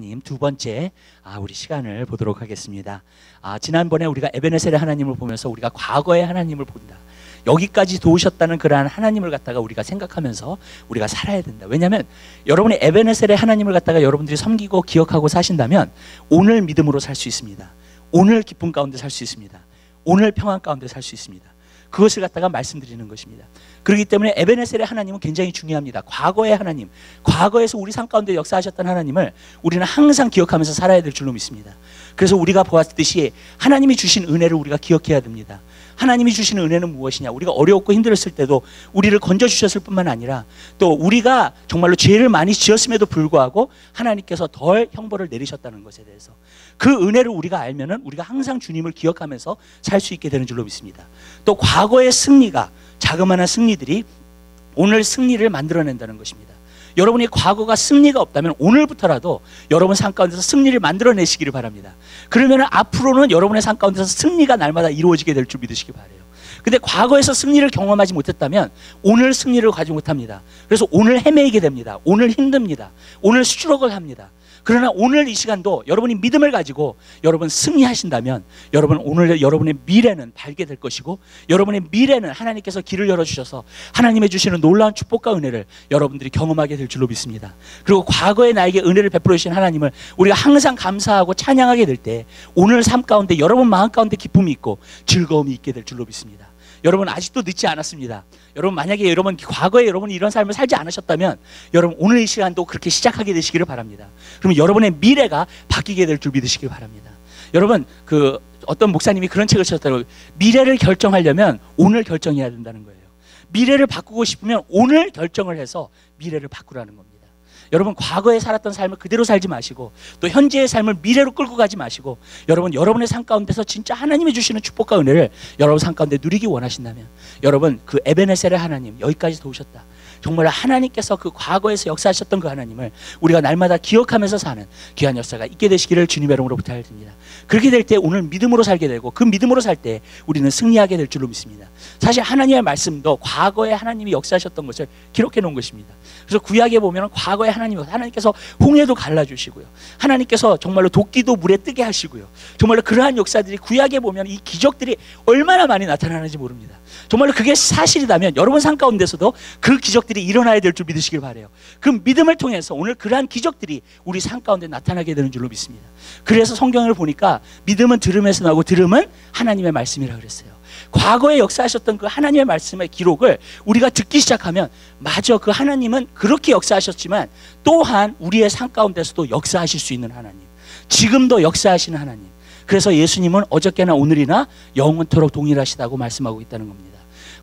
하나님 두 번째 우리 시간을 보도록 하겠습니다. 지난번에 우리가 에베네셀의 하나님을 보면서 우리가 과거의 하나님을 본다. 여기까지 도우셨다는 그러한 하나님을 갖다가 우리가 생각하면서 우리가 살아야 된다. 왜냐하면 여러분의 에베네셀의 하나님을 갖다가 여러분들이 섬기고 기억하고 사신다면 오늘 믿음으로 살 수 있습니다. 오늘 기쁨 가운데 살 수 있습니다. 오늘 평안 가운데 살 수 있습니다. 그것을 갖다가 말씀드리는 것입니다. 그렇기 때문에 에베네셀의 하나님은 굉장히 중요합니다. 과거의 하나님, 과거에서 우리 삶 가운데 역사하셨던 하나님을 우리는 항상 기억하면서 살아야 될 줄로 믿습니다. 그래서 우리가 보았듯이 하나님이 주신 은혜를 우리가 기억해야 됩니다. 하나님이 주시는 은혜는 무엇이냐? 우리가 어려웠고 힘들었을 때도 우리를 건져주셨을 뿐만 아니라 또 우리가 정말로 죄를 많이 지었음에도 불구하고 하나님께서 덜 형벌을 내리셨다는 것에 대해서 그 은혜를 우리가 알면은 우리가 항상 주님을 기억하면서 살 수 있게 되는 줄로 믿습니다. 또 과거의 승리가, 자그마한 승리들이 오늘 승리를 만들어낸다는 것입니다. 여러분이 과거가 승리가 없다면 오늘부터라도 여러분 삶 가운데서 승리를 만들어내시기를 바랍니다. 그러면 앞으로는 여러분의 삶 가운데서 승리가 날마다 이루어지게 될 줄 믿으시기 바라요. 근데 과거에서 승리를 경험하지 못했다면 오늘 승리를 가지 못합니다. 그래서 오늘 헤매이게 됩니다. 오늘 힘듭니다. 오늘 수주럭을 합니다. 그러나 오늘 이 시간도 여러분이 믿음을 가지고 여러분 승리하신다면 여러분 오늘 여러분의 미래는 밝게 될 것이고 여러분의 미래는 하나님께서 길을 열어주셔서 하나님의 주시는 놀라운 축복과 은혜를 여러분들이 경험하게 될 줄로 믿습니다. 그리고 과거에 나에게 은혜를 베풀어 주신 하나님을 우리가 항상 감사하고 찬양하게 될 때 오늘 삶 가운데 여러분 마음 가운데 기쁨이 있고 즐거움이 있게 될 줄로 믿습니다. 여러분 아직도 늦지 않았습니다. 여러분 만약에 여러분 과거에 여러분이 이런 삶을 살지 않으셨다면 여러분 오늘 이 시간도 그렇게 시작하게 되시기를 바랍니다. 그러면 여러분의 미래가 바뀌게 될 줄 믿으시길 바랍니다. 여러분 어떤 목사님이 그런 책을 쓰셨다고 미래를 결정하려면 오늘 결정해야 된다는 거예요. 미래를 바꾸고 싶으면 오늘 결정을 해서 미래를 바꾸라는 겁니다. 여러분 과거에 살았던 삶을 그대로 살지 마시고 또 현재의 삶을 미래로 끌고 가지 마시고 여러분의 삶 가운데서 진짜 하나님이 주시는 축복과 은혜를 여러분 삶 가운데 누리기 원하신다면 여러분 그 에베네셀의 하나님 여기까지 도우셨다. 정말 하나님께서 그 과거에서 역사하셨던 그 하나님을 우리가 날마다 기억하면서 사는 귀한 역사가 있게 되시기를 주님의 이름으로 부탁드립니다. 그렇게 될 때 오늘 믿음으로 살게 되고 그 믿음으로 살 때 우리는 승리하게 될 줄로 믿습니다. 사실 하나님의 말씀도 과거에 하나님이 역사하셨던 것을 기록해 놓은 것입니다. 그래서 구약에 보면 과거에 하나님께서 홍해도 갈라주시고요. 하나님께서 정말로 도끼도 물에 뜨게 하시고요. 정말로 그러한 역사들이 구약에 보면 이 기적들이 얼마나 많이 나타나는지 모릅니다. 정말로 그게 사실이라면 여러분 삶 가운데서도 그 기적들이 일어나야 될 줄 믿으시길 바라요. 그 믿음을 통해서 오늘 그러한 기적들이 우리 삶 가운데 나타나게 되는 줄로 믿습니다. 그래서 성경을 보니까 믿음은 들음에서 나오고 들음은 하나님의 말씀이라고 그랬어요. 과거에 역사하셨던 그 하나님의 말씀의 기록을 우리가 듣기 시작하면 맞아, 그 하나님은 그렇게 역사하셨지만 또한 우리의 삶 가운데서도 역사하실 수 있는 하나님, 지금도 역사하시는 하나님. 그래서 예수님은 어저께나 오늘이나 영원토록 동일하시다고 말씀하고 있다는 겁니다.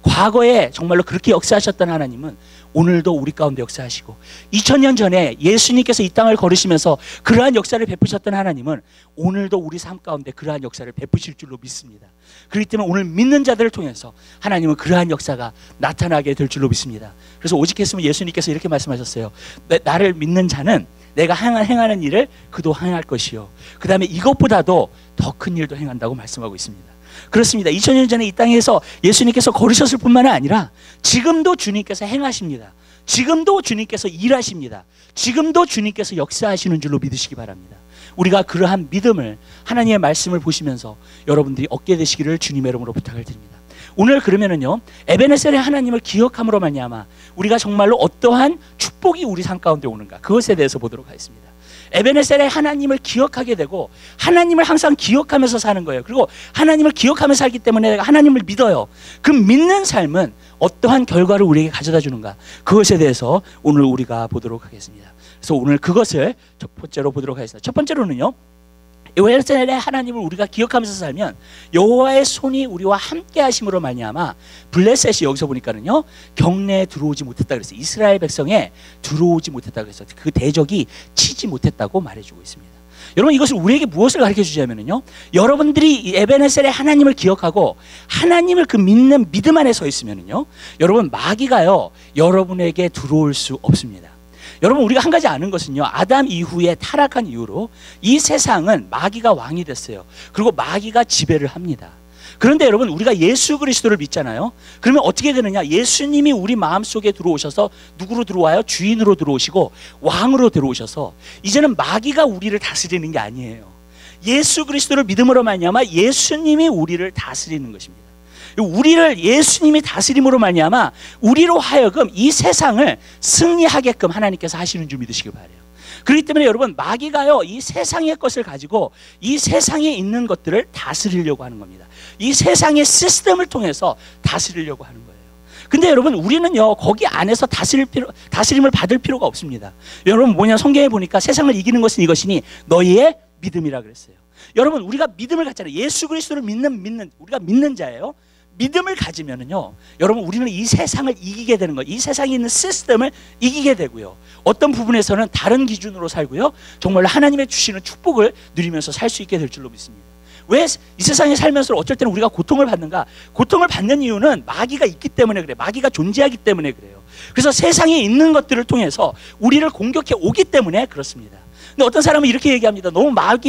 과거에 정말로 그렇게 역사하셨던 하나님은 오늘도 우리 가운데 역사하시고 2000년 전에 예수님께서 이 땅을 걸으시면서 그러한 역사를 베푸셨던 하나님은 오늘도 우리 삶 가운데 그러한 역사를 베푸실 줄로 믿습니다. 그렇기 때문에 오늘 믿는 자들을 통해서 하나님은 그러한 역사가 나타나게 될 줄로 믿습니다. 그래서 오직했으면 예수님께서 이렇게 말씀하셨어요. 나를 믿는 자는 내가 행하는 일을 그도 행할 것이요 그 다음에 이것보다도 더 큰 일도 행한다고 말씀하고 있습니다. 그렇습니다. 2000년 전에 이 땅에서 예수님께서 걸으셨을 뿐만 아니라 지금도 주님께서 행하십니다. 지금도 주님께서 일하십니다. 지금도 주님께서 역사하시는 줄로 믿으시기 바랍니다. 우리가 그러한 믿음을 하나님의 말씀을 보시면서 여러분들이 얻게 되시기를 주님의 이름으로 부탁을 드립니다. 오늘 그러면은요 에베네셀의 하나님을 기억함으로 말미암아 우리가 정말로 어떠한 축복이 우리 삶 가운데 오는가 그것에 대해서 보도록 하겠습니다. 에베네셀의 하나님을 기억하게 되고 하나님을 항상 기억하면서 사는 거예요. 그리고 하나님을 기억하면서 살기 때문에 내가 하나님을 믿어요. 그 믿는 삶은 어떠한 결과를 우리에게 가져다 주는가 그것에 대해서 오늘 우리가 보도록 하겠습니다. 그래서 오늘 그것을 첫 번째로 보도록 하겠습니다. 첫 번째로는요 에베네셀의 하나님을 우리가 기억하면서 살면 여호와의 손이 우리와 함께 하심으로 말미암아 블레셋이 여기서 보니까는요 경내에 들어오지 못했다 그랬어요. 이스라엘 백성에 들어오지 못했다 그랬어요. 그 대적이 치지 못했다고 말해주고 있습니다. 여러분 이것을 우리에게 무엇을 가르쳐 주자면요 여러분들이 이 에베네셀의 하나님을 기억하고 하나님을 그 믿는 믿음 안에 서 있으면요 여러분 마귀가요 여러분에게 들어올 수 없습니다. 여러분 우리가 한 가지 아는 것은요 아담 이후에 타락한 이후로 이 세상은 마귀가 왕이 됐어요. 그리고 마귀가 지배를 합니다. 그런데 여러분, 우리가 예수 그리스도를 믿잖아요. 그러면 어떻게 되느냐? 예수님이 우리 마음속에 들어오셔서 누구로 들어와요? 주인으로 들어오시고 왕으로 들어오셔서 이제는 마귀가 우리를 다스리는 게 아니에요. 예수 그리스도를 믿음으로 말미암아 예수님이 우리를 다스리는 것입니다. 우리를 예수님이 다스림으로 말미암아 우리로 하여금 이 세상을 승리하게끔 하나님께서 하시는 줄 믿으시길 바라요. 그렇기 때문에 여러분, 마귀가요, 이 세상의 것을 가지고 이 세상에 있는 것들을 다스리려고 하는 겁니다. 이 세상의 시스템을 통해서 다스리려고 하는 거예요. 근데 여러분, 우리는요, 거기 안에서 다스림을 받을 필요가 없습니다. 여러분, 뭐냐, 성경에 보니까 세상을 이기는 것은 이것이니 너희의 믿음이라 그랬어요. 여러분, 우리가 믿음을 갖잖아요. 예수 그리스도를 우리가 믿는 자예요. 믿음을 가지면은요, 여러분, 우리는 이 세상을 이기게 되는 거예요. 이 세상에 있는 시스템을 이기게 되고요. 어떤 부분에서는 다른 기준으로 살고요. 정말로 하나님의 주시는 축복을 누리면서 살 수 있게 될 줄로 믿습니다. 왜 이 세상에 살면서 어쩔 때는 우리가 고통을 받는가? 고통을 받는 이유는 마귀가 있기 때문에 그래요. 마귀가 존재하기 때문에 그래요. 그래서 세상에 있는 것들을 통해서 우리를 공격해 오기 때문에 그렇습니다. 근데 어떤 사람은 이렇게 얘기합니다. 너무 마귀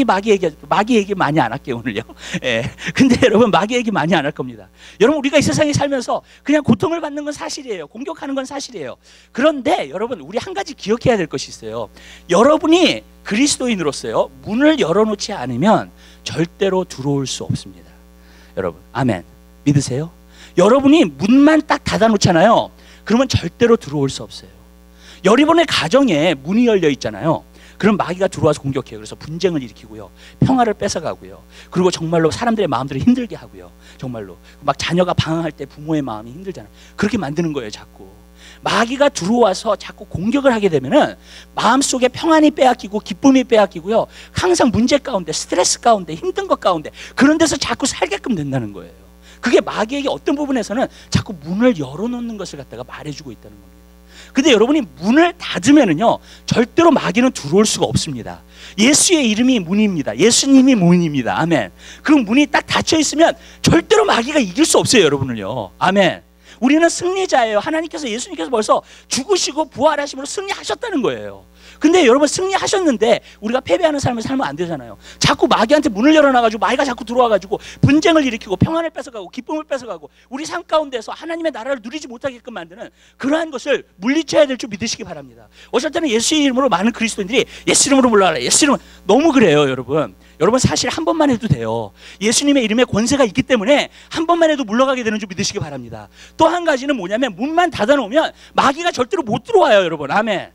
얘기 많이 안 할게요, 오늘요. 예. 근데 여러분, 마귀 얘기 많이 안 할 겁니다. 여러분, 우리가 이 세상에 살면서 그냥 고통을 받는 건 사실이에요. 공격하는 건 사실이에요. 그런데 여러분, 우리 한 가지 기억해야 될 것이 있어요. 여러분이 그리스도인으로서요, 문을 열어놓지 않으면 절대로 들어올 수 없습니다. 여러분, 아멘. 믿으세요? 여러분이 문만 딱 닫아놓잖아요. 그러면 절대로 들어올 수 없어요. 여러분의 가정에 문이 열려 있잖아요. 그럼 마귀가 들어와서 공격해요. 그래서 분쟁을 일으키고요, 평화를 뺏어가고요, 그리고 정말로 사람들의 마음들을 힘들게 하고요. 정말로 막 자녀가 방황할 때 부모의 마음이 힘들잖아요. 그렇게 만드는 거예요. 자꾸 마귀가 들어와서 자꾸 공격을 하게 되면은 마음속에 평안이 빼앗기고 기쁨이 빼앗기고요, 항상 문제 가운데, 스트레스 가운데, 힘든 것 가운데, 그런 데서 자꾸 살게끔 된다는 거예요. 그게 마귀에게 어떤 부분에서는 자꾸 문을 열어놓는 것을 갖다가 말해주고 있다는 겁니다. 근데 여러분이 문을 닫으면은요, 절대로 마귀는 들어올 수가 없습니다. 예수의 이름이 문입니다. 예수님이 문입니다. 아멘. 그 문이 딱 닫혀 있으면 절대로 마귀가 이길 수 없어요, 여러분을요. 아멘. 우리는 승리자예요. 하나님께서, 예수님께서 벌써 죽으시고 부활하심으로 승리하셨다는 거예요. 근데 여러분, 승리하셨는데 우리가 패배하는 삶을 살면 안 되잖아요. 자꾸 마귀한테 문을 열어놔가지고 마귀가 자꾸 들어와가지고 분쟁을 일으키고 평안을 뺏어가고 기쁨을 뺏어가고 우리 삶 가운데서 하나님의 나라를 누리지 못하게끔 만드는 그러한 것을 물리쳐야 될 줄 믿으시기 바랍니다. 어쩔 때는 예수의 이름으로 많은 그리스도인들이 예수 이름으로 물러가라, 예수 이름, 너무 그래요. 여러분 사실 한 번만 해도 돼요. 예수님의 이름에 권세가 있기 때문에 한 번만 해도 물러가게 되는 줄 믿으시기 바랍니다. 또 한 가지는 뭐냐면, 문만 닫아놓으면 마귀가 절대로 못 들어와요, 여러분. 아멘.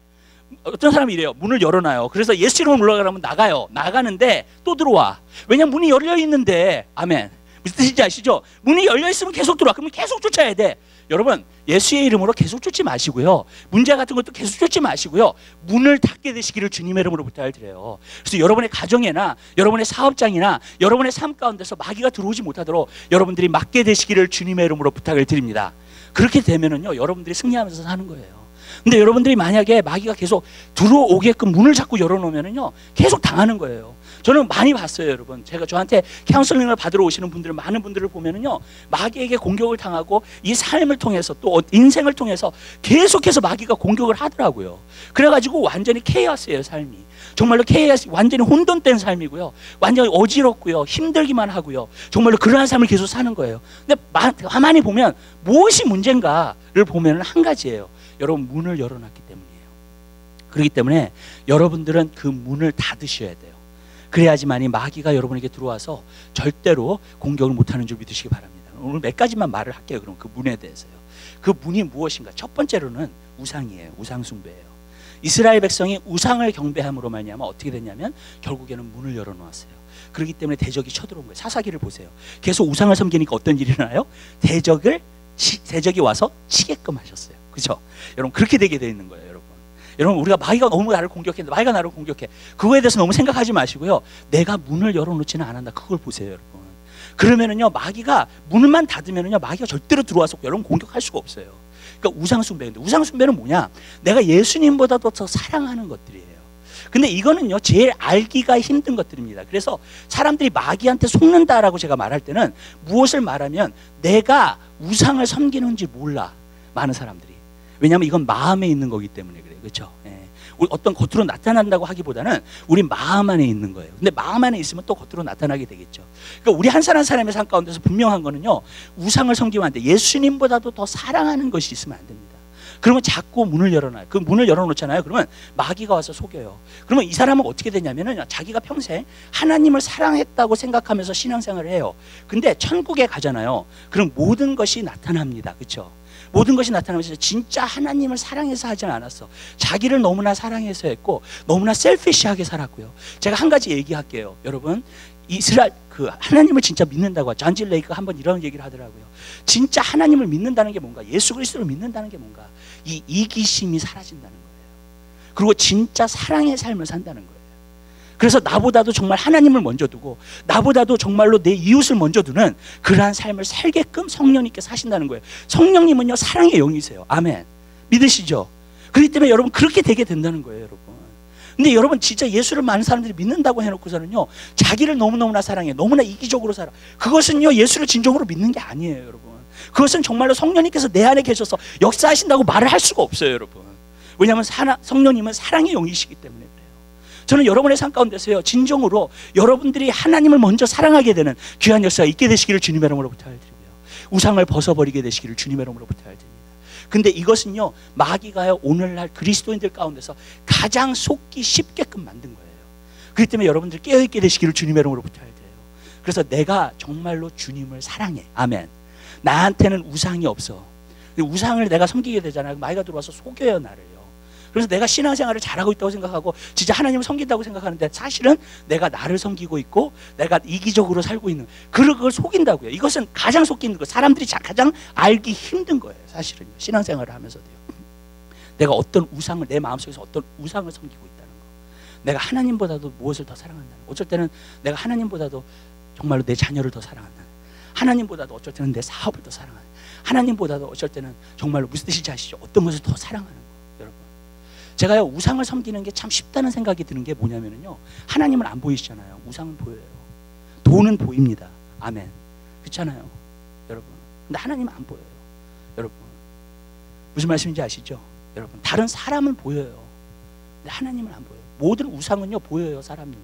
어떤 사람이 이래요. 문을 열어놔요. 그래서 예수 이름으로 물러가라면 나가요. 나가는데 또 들어와. 왜냐면 문이 열려 있는데. 아멘. 무슨 뜻인지 아시죠? 문이 열려 있으면 계속 들어와. 그러면 계속 쫓아야 돼. 여러분, 예수의 이름으로 계속 쫓지 마시고요, 문제 같은 것도 계속 쫓지 마시고요, 문을 닫게 되시기를 주님의 이름으로 부탁을 드려요. 그래서 여러분의 가정에나 여러분의 사업장이나 여러분의 삶 가운데서 마귀가 들어오지 못하도록 여러분들이 막게 되시기를 주님의 이름으로 부탁을 드립니다. 그렇게 되면은요, 여러분들이 승리하면서 사는 거예요. 근데 여러분들이 만약에 마귀가 계속 들어오게끔 문을 자꾸 열어놓으면은요, 계속 당하는 거예요. 저는 많이 봤어요, 여러분. 제가 저한테 카운슬링을 받으러 오시는 분들, 많은 분들을 보면은요, 마귀에게 공격을 당하고 이 삶을 통해서 또 인생을 통해서 계속해서 마귀가 공격을 하더라고요. 그래가지고 완전히 케이오스예요, 삶이. 정말로 케이오스, 완전히 혼돈된 삶이고요, 완전히 어지럽고요, 힘들기만 하고요, 정말로 그러한 삶을 계속 사는 거예요. 근데 가만히 보면 무엇이 문제인가를 보면 한 가지예요. 여러분, 문을 열어놨기 때문이에요. 그렇기 때문에 여러분들은 그 문을 닫으셔야 돼요. 그래야지만이 마귀가 여러분에게 들어와서 절대로 공격을 못하는 줄 믿으시기 바랍니다. 오늘 몇 가지만 말을 할게요. 그럼 그 문에 대해서요. 그 문이 무엇인가? 첫 번째로는 우상이에요. 우상 숭배예요. 이스라엘 백성이 우상을 경배함으로 말미암아 어떻게 됐냐면 결국에는 문을 열어놓았어요. 그렇기 때문에 대적이 쳐들어온 거예요. 사사기를 보세요. 계속 우상을 섬기니까 어떤 일이 일어나요? 대적이 와서 치게끔 하셨어요. 그렇죠? 여러분, 그렇게 되게 돼 있는 거예요. 여러분, 우리가 마귀가 너무 나를 공격했는데, 마귀가 나를 공격해, 그거에 대해서 너무 생각하지 마시고요, 내가 문을 열어놓지는 않았나, 그걸 보세요, 여러분. 그러면은요, 마귀가 문만 닫으면은요, 마귀가 절대로 들어와서 여러분 공격할 수가 없어요. 그러니까 우상숭배인데, 우상숭배는 뭐냐? 내가 예수님보다도 더 사랑하는 것들이에요. 근데 이거는요, 제일 알기가 힘든 것들입니다. 그래서 사람들이 마귀한테 속는다라고 제가 말할 때는 무엇을 말하면, 내가 우상을 섬기는지 몰라, 많은 사람들이. 왜냐하면 이건 마음에 있는 거기 때문에 그래요. 그렇죠? 예. 어떤 겉으로 나타난다고 하기보다는 우리 마음 안에 있는 거예요. 근데 마음 안에 있으면 또 겉으로 나타나게 되겠죠. 그러니까 우리 한 사람 사람의 삶 가운데서 분명한 거는요, 우상을 섬기면 안 돼. 예수님보다도 더 사랑하는 것이 있으면 안 됩니다. 그러면 자꾸 문을 열어놔요. 그 문을 열어놓잖아요. 그러면 마귀가 와서 속여요. 그러면 이 사람은 어떻게 되냐면은 자기가 평생 하나님을 사랑했다고 생각하면서 신앙생활을 해요. 근데 천국에 가잖아요. 그럼 모든 것이 나타납니다. 그렇죠? 모든 것이 나타나면서 진짜 하나님을 사랑해서 하지 않았어. 자기를 너무나 사랑해서 했고 너무나 셀피시하게 살았고요. 제가 한 가지 얘기할게요. 여러분, 이스라엘 하나님을 진짜 믿는다고 존 레이크가 한번 이런 얘기를 하더라고요. 진짜 하나님을 믿는다는 게 뭔가, 예수 그리스도를 믿는다는 게 뭔가, 이 이기심이 사라진다는 거예요. 그리고 진짜 사랑의 삶을 산다는 거예요. 그래서 나보다도 정말 하나님을 먼저 두고 나보다도 정말로 내 이웃을 먼저 두는 그러한 삶을 살게끔 성령님께 사신다는 거예요. 성령님은요, 사랑의 영이세요. 아멘. 믿으시죠? 그렇기 때문에 여러분 그렇게 되게 된다는 거예요, 여러분. 근데 여러분 진짜 예수를 많은 사람들이 믿는다고 해놓고서는요, 자기를 너무너무나 사랑해, 너무나 이기적으로 살아. 그것은요, 예수를 진정으로 믿는 게 아니에요, 여러분. 그것은 정말로 성령님께서 내 안에 계셔서 역사하신다고 말을 할 수가 없어요, 여러분. 왜냐하면 성령님은 사랑의 영이시기 때문에 그래요. 저는 여러분의 삶 가운데서요, 진정으로 여러분들이 하나님을 먼저 사랑하게 되는 귀한 역사가 있게 되시기를 주님의 이름으로 부탁드리고요, 우상을 벗어버리게 되시기를 주님의 이름으로 부탁드립니다. 근데 이것은요, 마귀가요, 오늘날 그리스도인들 가운데서 가장 속기 쉽게끔 만든 거예요. 그렇기 때문에 여러분들 깨어있게 되시기를 주님의 이름으로 부탁드려요. 그래서 내가 정말로 주님을 사랑해. 아멘. 나한테는 우상이 없어. 우상을 내가 섬기게 되잖아요. 마귀가 들어와서 속여요, 나를요. 그래서 내가 신앙생활을 잘하고 있다고 생각하고 진짜 하나님을 섬긴다고 생각하는데 사실은 내가 나를 섬기고 있고 내가 이기적으로 살고 있는, 그걸 속인다고요. 이것은 가장 속이는 거, 사람들이 가장 알기 힘든 거예요, 사실은요. 신앙생활을 하면서도요. 내가 어떤 우상을, 내 마음속에서 어떤 우상을 섬기고 있다는 거, 내가 하나님보다도 무엇을 더 사랑한다는 거, 어쩔 때는 내가 하나님보다도 정말로 내 자녀를 더 사랑한다는, 하나님보다도 어쩔 때는 내 사업을 더 사랑하는, 하나님보다도 어쩔 때는 정말로 무슨 뜻인지 아시죠? 어떤 것을 더 사랑하는 거. 여러분, 제가요, 우상을 섬기는 게 참 쉽다는 생각이 드는 게 뭐냐면요, 하나님은 안 보이시잖아요. 우상은 보여요. 돈은 보입니다. 아멘. 그렇잖아요, 여러분. 근데 하나님은 안 보여요, 여러분. 무슨 말씀인지 아시죠? 여러분, 다른 사람은 보여요. 근데 하나님은 안 보여요. 모든 우상은요, 보여요, 사람 눈에.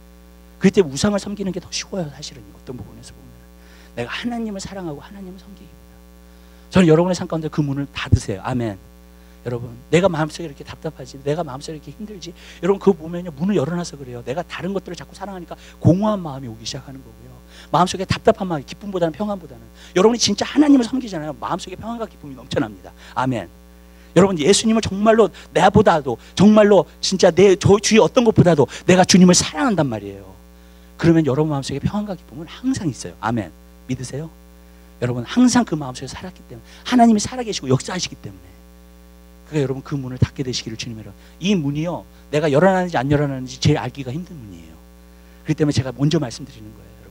그때 우상을 섬기는 게 더 쉬워요, 사실은. 어떤 부분에서 보면 내가 하나님을 사랑하고 하나님을 섬기기보다. 저는 여러분의 삶 가운데 그 문을 닫으세요. 아멘. 여러분, 내가 마음속에 이렇게 답답하지, 내가 마음속에 이렇게 힘들지, 여러분 그거 보면요, 문을 열어놔서 그래요. 내가 다른 것들을 자꾸 사랑하니까 공허한 마음이 오기 시작하는 거고요. 마음속에 답답한 마음, 기쁨보다는 평안보다는, 여러분이 진짜 하나님을 섬기잖아요. 마음속에 평안과 기쁨이 넘쳐납니다. 아멘. 여러분, 예수님을 정말로 나보다도, 정말로 진짜 내 주위 어떤 것보다도 내가 주님을 사랑한단 말이에요. 그러면 여러분 마음속에 평안과 기쁨은 항상 있어요. 아멘. 믿으세요? 여러분, 항상 그 마음속에 살았기 때문에, 하나님이 살아계시고 역사하시기 때문에, 그러니까 여러분 그 문을 닫게 되시기를 주님으로. 이 문이요, 내가 열어놨는지 안 열어놨는지 제일 알기가 힘든 문이에요. 그렇기 때문에 제가 먼저 말씀드리는 거예요, 여러분.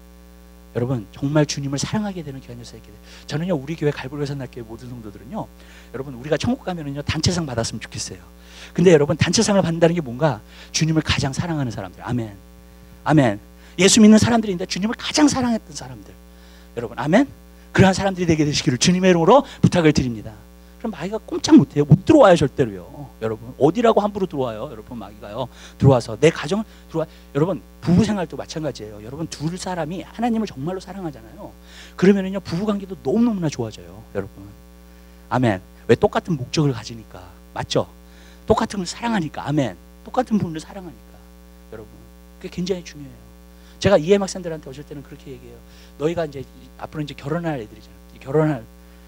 여러분, 정말 주님을 사랑하게 되는 귀한 역사가 있게 돼요. 저는요, 우리 교회 갈보리 산악교회 모든 성도들은요, 여러분 우리가 천국 가면은요, 단체상 받았으면 좋겠어요. 근데 여러분, 단체상을 받는다는 게 뭔가, 주님을 가장 사랑하는 사람들. 아멘. 아멘. 예수 믿는 사람들인데 주님을 가장 사랑했던 사람들. 여러분, 아멘. 그러한 사람들이 되게 되시기를 주님의 이름으로 부탁을 드립니다. 그럼 마귀가 꼼짝 못해요. 못 들어와요, 절대로요. 여러분, 어디라고 함부로 들어와요? 여러분, 마귀가요, 들어와서 내 가정을 들어와. 여러분, 부부 생활도 마찬가지예요. 여러분, 둘 사람이 하나님을 정말로 사랑하잖아요. 그러면은요, 부부 관계도 너무너무나 좋아져요, 여러분. 아멘. 왜? 똑같은 목적을 가지니까. 맞죠? 똑같은 걸 사랑하니까. 아멘. 똑같은 분을 사랑하니까. 여러분, 그게 굉장히 중요해요. 제가 EM 학생들한테 어쩔 때는 그렇게 얘기해요. 너희가 이제 앞으로 이제 결혼할 애들이잖아. 결혼할,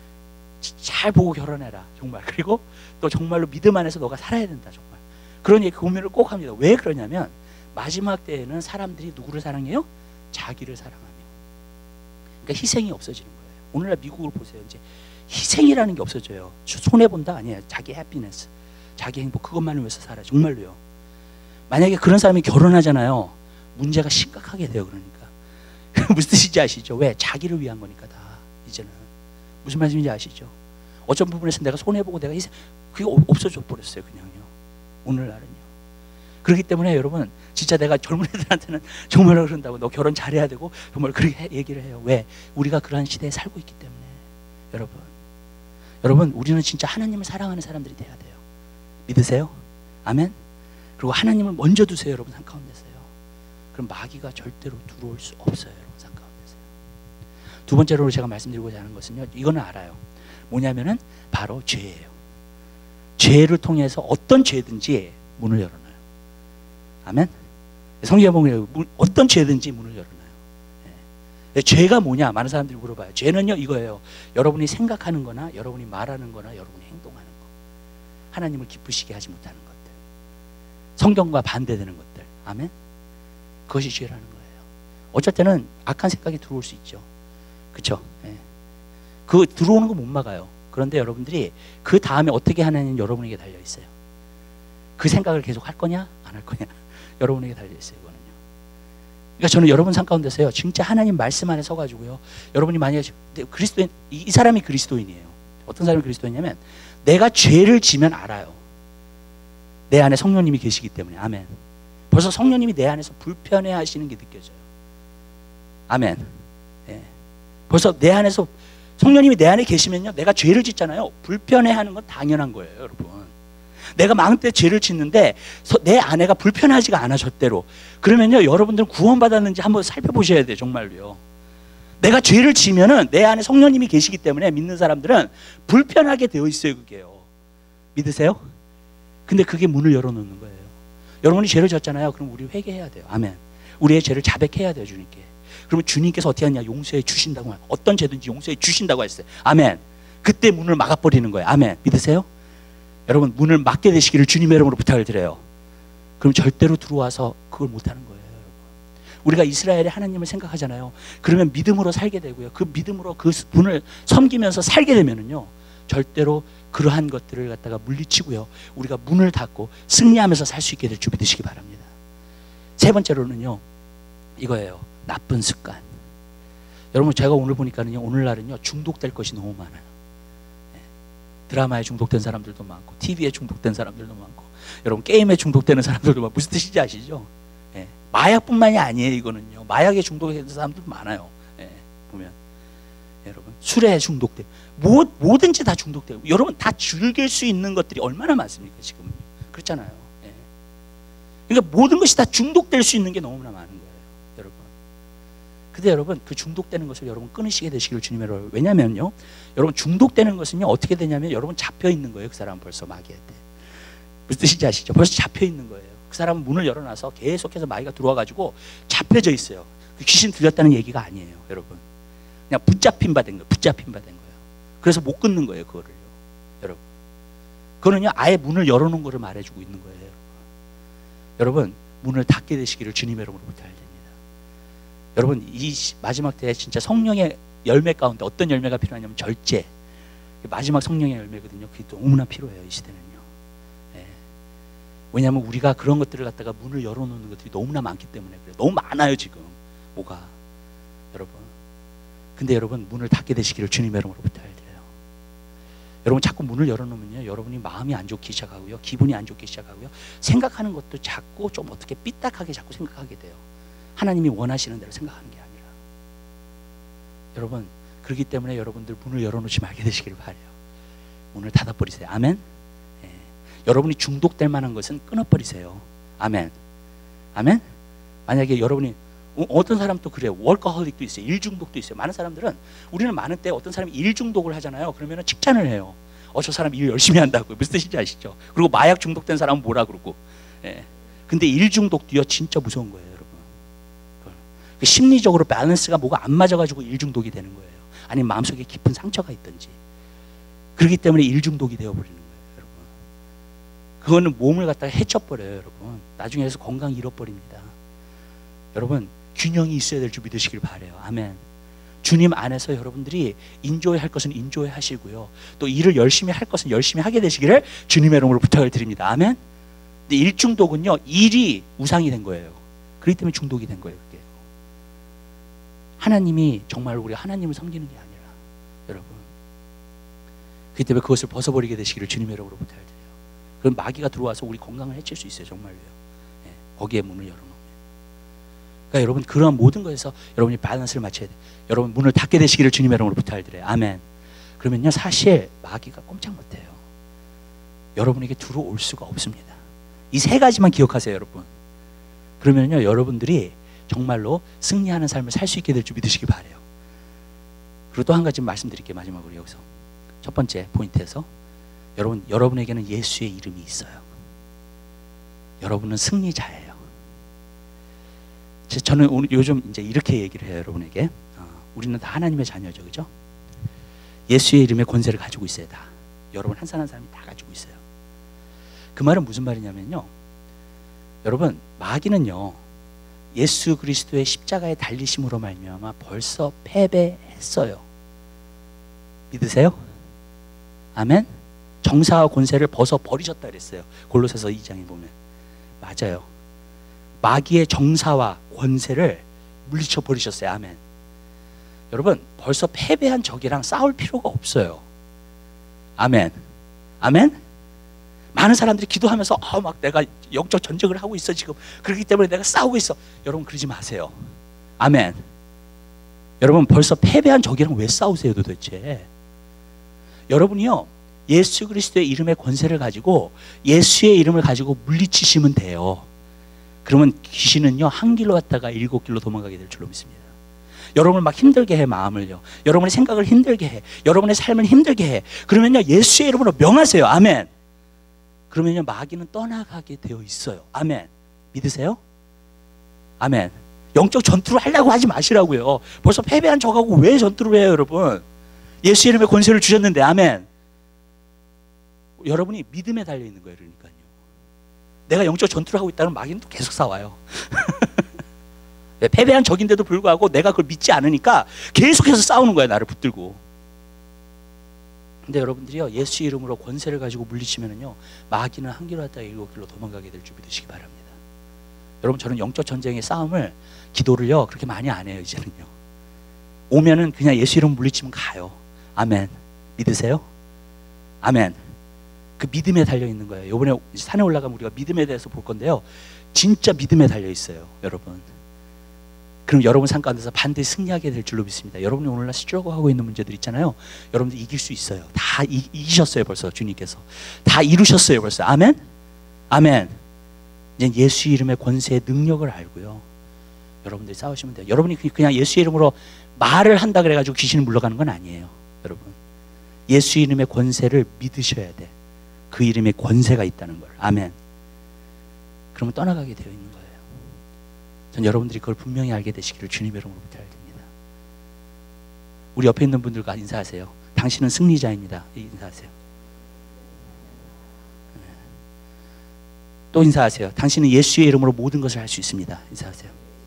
잘 보고 결혼해라, 정말. 그리고 또 정말로 믿음 안에서 너가 살아야 된다, 정말. 그런 얘기, 고민을 꼭 합니다. 왜 그러냐면, 마지막 때에는 사람들이 누구를 사랑해요? 자기를 사랑하며. 그러니까 희생이 없어지는 거예요. 오늘날 미국을 보세요. 이제 희생이라는 게 없어져요. 손해본다? 아니에요. 자기 해피니스, 자기 행복, 그것만을 위해서 살아요, 정말로요. 만약에 그런 사람이 결혼하잖아요, 문제가 심각하게 돼요. 그러니까 무슨 뜻인지 아시죠? 왜? 자기를 위한 거니까 다, 이제는. 무슨 말씀인지 아시죠? 어떤 부분에서 내가 손해보고 내가 희생, 그게 없어져 버렸어요, 그냥요. 오늘날은요. 그렇기 때문에 여러분, 진짜 내가 젊은 애들한테는 정말로 그런다고, 너 결혼 잘해야 되고, 정말 그렇게 얘기를 해요. 왜? 우리가 그러한 시대에 살고 있기 때문에. 여러분, 우리는 진짜 하나님을 사랑하는 사람들이 돼야 돼요. 믿으세요? 아멘. 그리고 하나님을 먼저 두세요, 여러분 삶 가운데서요. 그럼 마귀가 절대로 들어올 수 없어요, 여러분 삶 가운데서요. 두 번째로 제가 말씀드리고자 하는 것은요, 이거는 알아요. 뭐냐면은 바로 죄예요. 죄를 통해서 어떤 죄든지 문을 열어놔요. 아멘. 성경에 보면 어떤 죄든지 문을 열어놔요. 예. 죄가 뭐냐? 많은 사람들이 물어봐요. 죄는요 이거예요. 여러분이 생각하는 거나 여러분이 말하는 거나 여러분이 행동하는 거, 하나님을 기쁘시게 하지 못하는 것들, 성경과 반대되는 것들. 아멘. 그것이 죄라는 거예요. 어쩔 때는 악한 생각이 들어올 수 있죠. 그렇죠? 예. 그 들어오는 거 못 막아요. 그런데 여러분들이 그 다음에 어떻게 하느냐는 여러분에게 달려 있어요. 그 생각을 계속 할 거냐 안 할 거냐 여러분에게 달려 있어요. 이거는요. 그러니까 저는 여러분 삶 가운데서요, 진짜 하나님 말씀 안에 서가지고요, 여러분이 만약에 그리스도인, 이 사람이 그리스도인이에요. 어떤 사람이 그리스도인이냐면 내가 죄를 지면 알아요. 내 안에 성령님이 계시기 때문에. 아멘. 벌써 성령님이 내 안에서 불편해 하시는 게 느껴져요. 아멘. 예. 벌써 내 안에서 성령님이 내 안에 계시면요, 내가 죄를 짓잖아요. 불편해하는 건 당연한 거예요, 여러분. 내가 마음 때 죄를 짓는데 내 아내가 불편하지가 않아, 절대로. 그러면요, 여러분들은 구원받았는지 한번 살펴보셔야 돼요, 정말로요. 내가 죄를 지면은 내 안에 성령님이 계시기 때문에 믿는 사람들은 불편하게 되어 있어요, 그게요. 믿으세요? 근데 그게 문을 열어놓는 거예요. 여러분이 죄를 졌잖아요. 그럼 우리 회개해야 돼요. 아멘. 우리의 죄를 자백해야 돼요, 주님께. 그러면 주님께서 어떻게 하냐? 용서해 주신다고 해요. 어떤 죄든지 용서해 주신다고 했어요. 아멘. 그때 문을 막아버리는 거예요. 아멘. 믿으세요? 여러분, 문을 막게 되시기를 주님의 이름으로 부탁을 드려요. 그럼 절대로 들어와서 그걸 못하는 거예요, 여러분. 우리가 이스라엘의 하나님을 생각하잖아요. 그러면 믿음으로 살게 되고요, 그 믿음으로 그 분을 섬기면서 살게 되면은요, 절대로 그러한 것들을 갖다가 물리치고요, 우리가 문을 닫고 승리하면서 살 수 있게 될 줄 믿으시기 바랍니다. 세 번째로는요, 이거예요. 나쁜 습관. 여러분, 제가 오늘 보니까는요, 오늘날은요, 중독될 것이 너무 많아요. 네. 드라마에 중독된 사람들도 많고, TV에 중독된 사람들도 많고, 여러분 게임에 중독되는 사람들도 많고. 무슨 뜻인지 아시죠? 네. 마약뿐만이 아니에요. 이거는요, 마약에 중독된 사람들도 많아요. 네. 보면 여러분, 술에 중독돼, 뭐든지 다 중독되고, 여러분 다 즐길 수 있는 것들이 얼마나 많습니까 지금. 그렇잖아요. 네. 그러니까 모든 것이 다 중독될 수 있는 게 너무나 많은 거예요, 여러분. 근데 여러분, 그 중독되는 것을 여러분 끊으시게 되시기를 주님의 이름으로. 왜냐면요, 여러분 중독되는 것은요, 어떻게 되냐면, 여러분 잡혀 있는 거예요. 그 사람은 벌써 마귀한테. 무슨 뜻인지 아시죠? 벌써 잡혀 있는 거예요. 그 사람은 문을 열어놔서 계속해서 마귀가 들어와가지고 잡혀져 있어요. 그 귀신 들렸다는 얘기가 아니에요, 여러분. 그냥 붙잡힌 바 된 거예요. 붙잡힌 바 된 거예요. 그래서 못 끊는 거예요, 그거를요, 여러분. 그거는요, 아예 문을 열어놓은 거를 말해주고 있는 거예요, 여러분. 여러분, 문을 닫게 되시기를 주님의 이름으로 부탁드립니다. 여러분, 이 마지막 때에 진짜 성령의 열매 가운데 어떤 열매가 필요하냐면 절제. 마지막 성령의 열매거든요. 그게 너무나 필요해요, 이 시대는요. 예. 왜냐하면 우리가 그런 것들을 갖다가 문을 열어놓는 것들이 너무나 많기 때문에 그래요. 너무 많아요, 지금. 뭐가. 여러분. 근데 여러분, 문을 닫게 되시기를 주님의 이름으로 부탁드려요. 여러분, 자꾸 문을 열어놓으면요, 여러분이 마음이 안 좋기 시작하고요, 기분이 안 좋기 시작하고요, 생각하는 것도 자꾸 좀 어떻게 삐딱하게 자꾸 생각하게 돼요. 하나님이 원하시는 대로 생각하는 게 아니라. 여러분, 그렇기 때문에 여러분들 문을 열어놓지 말게 되시기를 바라요. 문을 닫아버리세요. 아멘. 예. 여러분이 중독될 만한 것은 끊어버리세요. 아멘. 아멘. 만약에 여러분이, 어떤 사람도 그래요. 월커홀릭도 있어요. 일 중독도 있어요. 많은 사람들은, 우리는 많은 때 어떤 사람이 일 중독을 하잖아요. 그러면 칭찬을 해요. 저 사람 일 열심히 한다고. 무슨 뜻인지 아시죠? 그리고 마약 중독된 사람은 뭐라 그러고. 예. 근데 일 중독도요, 진짜 무서운 거예요, 여러분. 심리적으로 밸런스가 뭐가 안 맞아가지고 일 중독이 되는 거예요. 아니면 마음속에 깊은 상처가 있든지. 그렇기 때문에 일 중독이 되어버리는 거예요, 여러분. 그거는 몸을 갖다가 해쳐버려요, 여러분. 나중에 해서 건강 잃어버립니다. 여러분, 균형이 있어야 될 줄 믿으시길 바라요. 아멘. 주님 안에서 여러분들이 인조해 할 것은 인조해 하시고요, 또 일을 열심히 할 것은 열심히 하게 되시기를 주님의 이름으로 부탁을 드립니다. 아멘. 근데 일 중독은요, 일이 우상이 된 거예요. 그렇기 때문에 중독이 된 거예요, 그게. 하나님이 정말 우리 하나님을 섬기는 게 아니라, 여러분, 그렇기 때문에 그것을 벗어버리게 되시기를 주님의 이름으로 부탁을 드려요. 그럼 마귀가 들어와서 우리 건강을 해칠 수 있어요, 정말로요. 네, 거기에 문을 열어놓으면. 그러니까 여러분, 그러한 모든 것에서 여러분이 밸런스를 맞춰야 돼요. 여러분, 문을 닫게 되시기를 주님의 이름으로 부탁을 드려요. 아멘. 그러면요, 사실 마귀가 꼼짝 못해요. 여러분에게 들어올 수가 없습니다. 이 세 가지만 기억하세요, 여러분. 그러면요, 여러분들이 정말로 승리하는 삶을 살 수 있게 될 줄 믿으시기 바라요. 그리고 또 한 가지 말씀드릴게요, 마지막으로 여기서. 첫 번째 포인트에서 여러분에게는 예수의 이름이 있어요. 여러분은 승리자예요. 저는 오늘 요즘 이제 이렇게 얘기를 해요, 여러분에게. 우리는 다 하나님의 자녀죠, 그죠? 예수의 이름의 권세를 가지고 있어요, 다. 여러분 한 사람 한 사람이 다 가지고 있어요. 그 말은 무슨 말이냐면요, 여러분 마귀는요, 예수 그리스도의 십자가에 달리심으로 말미암아 벌써 패배했어요. 믿으세요? 아멘? 정사와 권세를 벗어 버리셨다 그랬어요. 골로새서 2장에 보면. 맞아요. 마귀의 정사와 권세를 물리쳐 버리셨어요. 아멘. 여러분 벌써 패배한 적이랑 싸울 필요가 없어요. 아멘. 아멘. 많은 사람들이 기도하면서 막 내가 영적 전쟁을 하고 있어 지금, 그렇기 때문에 내가 싸우고 있어. 여러분 그러지 마세요. 아멘. 여러분 벌써 패배한 적이랑 왜 싸우세요 도대체? 여러분이요, 예수 그리스도의 이름의 권세를 가지고 예수의 이름을 가지고 물리치시면 돼요. 그러면 귀신은요, 한 길로 갔다가 7길로 도망가게 될 줄로 믿습니다. 여러분을 막 힘들게 해, 마음을요. 여러분의 생각을 힘들게 해. 여러분의 삶을 힘들게 해. 그러면요, 예수의 이름으로 명하세요. 아멘. 그러면요, 마귀는 떠나가게 되어 있어요. 아멘. 믿으세요? 아멘. 영적 전투를 하려고 하지 마시라고요. 벌써 패배한 적하고 왜 전투를 해요, 여러분? 예수 이름의 권세를 주셨는데. 아멘. 여러분이 믿음에 달려 있는 거예요. 그러니까요, 내가 영적 전투를 하고 있다는 마귀는 또 계속 싸워요. 패배한 적인데도 불구하고 내가 그걸 믿지 않으니까 계속해서 싸우는 거야, 나를 붙들고. 근데 여러분들이요, 예수 이름으로 권세를 가지고 물리치면은요, 마귀는 한 길로 갔다가 7길로 도망가게 될 줄 믿으시기 바랍니다. 여러분, 저는 영적 전쟁의 싸움을, 기도를요 그렇게 많이 안 해요. 이제는요, 오면은 그냥 예수 이름 물리치면 가요. 아멘. 믿으세요? 아멘. 그 믿음에 달려 있는 거예요. 이번에 산에 올라가면 우리가 믿음에 대해서 볼 건데요, 진짜 믿음에 달려 있어요, 여러분. 그럼 여러분 삶 가운데서 반드시 승리하게 될 줄로 믿습니다. 여러분이 오늘날 스트러글하고 있는 문제들 있잖아요. 여러분들 이길 수 있어요. 다 이기셨어요. 벌써 주님께서 다 이루셨어요. 벌써. 아멘. 아멘. 이제 예수 이름의 권세의 능력을 알고요, 여러분들이 싸우시면 돼요. 여러분이 그냥 예수 이름으로 말을 한다 그래가지고 귀신이 물러가는 건 아니에요. 여러분, 예수 이름의 권세를 믿으셔야 돼. 그 이름에 권세가 있다는 걸. 아멘. 그러면 떠나가게 되어 있는 거예요. 전 여러분들이 그걸 분명히 알게 되시기를 주님의 이름으로 부탁드립니다. 우리 옆에 있는 분들과 인사하세요. 당신은 승리자입니다. 인사하세요. 또 인사하세요. 당신은 예수의 이름으로 모든 것을 할 수 있습니다. 인사하세요.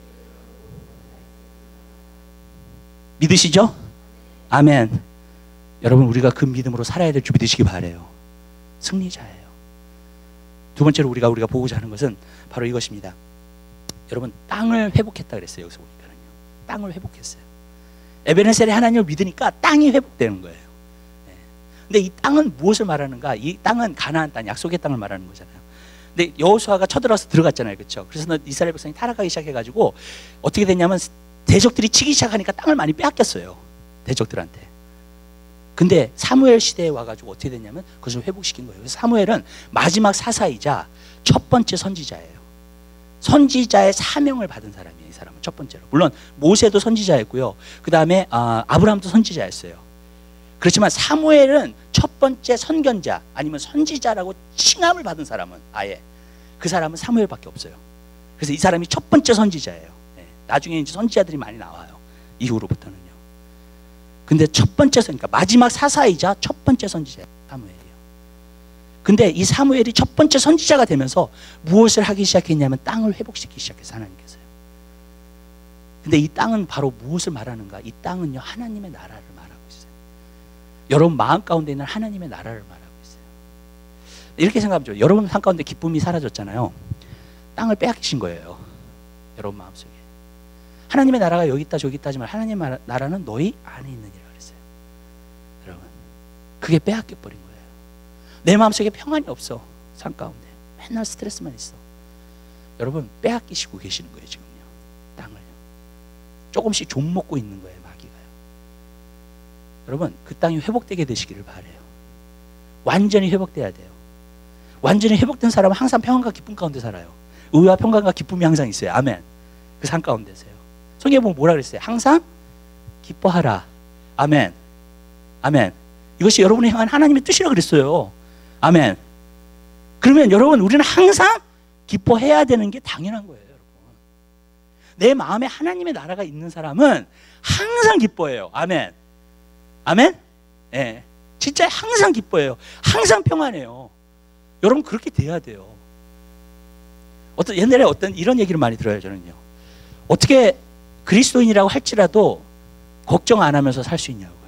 믿으시죠? 아멘. 여러분, 우리가 그 믿음으로 살아야 될 줄 믿으시기 바라요. 승리자예요. 두 번째로 우리가 보고자 하는 것은 바로 이것입니다. 여러분, 땅을 회복했다 그랬어요. 여기서 보니까는요, 땅을 회복했어요. 에베네셀의 하나님을 믿으니까 땅이 회복되는 거예요. 근데 이 땅은 무엇을 말하는가? 이 땅은 가나안 땅, 약속의 땅을 말하는 거잖아요. 근데 여호수아가 쳐들어서 들어갔잖아요, 그렇죠? 그래서 이스라엘 백성이 타락하기 시작해가지고 어떻게 됐냐면, 대적들이 치기 시작하니까 땅을 많이 빼앗겼어요, 대적들한테. 근데 사무엘 시대에 와가지고 어떻게 됐냐면 그것을 회복시킨 거예요. 그래서 사무엘은 마지막 사사이자 첫 번째 선지자예요. 선지자의 사명을 받은 사람이에요, 이 사람은. 첫 번째로. 물론 모세도 선지자였고요, 그 다음에 아브라함도 선지자였어요. 그렇지만 사무엘은 첫 번째 선견자, 아니면 선지자라고 칭함을 받은 사람은, 아예 그 사람은 사무엘밖에 없어요. 그래서 이 사람이 첫 번째 선지자예요. 나중에 이제 선지자들이 많이 나와요, 이후로부터는요. 근데 첫 번째 그러니까 마지막 사사이자 첫 번째 선지자예요, 사무엘이요. 근데 이 사무엘이 첫 번째 선지자가 되면서 무엇을 하기 시작했냐면 땅을 회복시키기 시작해서, 하나님께서요. 근데 이 땅은 바로 무엇을 말하는가? 이 땅은요, 하나님의 나라를 말하고 있어요. 여러분 마음 가운데 있는 하나님의 나라를 말하고 있어요. 이렇게 생각하면, 여러분 삶 가운데 기쁨이 사라졌잖아요. 땅을 빼앗기신 거예요, 여러분 마음속에. 하나님의 나라가 여기 있다 저기 있다 하지만 하나님의 나라는 너희 안에 있느니라 그랬어요. 여러분, 그게 빼앗겨버린 거예요. 내 마음속에 평안이 없어. 삶 가운데 맨날 스트레스만 있어. 여러분, 빼앗기시고 계시는 거예요, 지금요. 땅을요. 조금씩 좀 먹고 있는 거예요, 마귀가요. 여러분, 그 땅이 회복되게 되시기를 바라요. 완전히 회복돼야 돼요. 완전히 회복된 사람은 항상 평안과 기쁨 가운데 살아요. 의와 평강과 기쁨이 항상 있어요. 아멘. 그 삶 가운데서요. 성경에 보면 뭐라 그랬어요? 항상 기뻐하라. 아멘. 아멘. 이것이 여러분을 향한 하나님의 뜻이라고 그랬어요. 아멘. 그러면 여러분, 우리는 항상 기뻐해야 되는 게 당연한 거예요, 여러분. 내 마음에 하나님의 나라가 있는 사람은 항상 기뻐해요. 아멘. 아멘. 예. 진짜 항상 기뻐해요. 항상 평안해요. 여러분, 그렇게 돼야 돼요. 옛날에 이런 얘기를 많이 들어요, 저는요. 어떻게 그리스도인이라고 할지라도 걱정 안 하면서 살 수 있냐고요.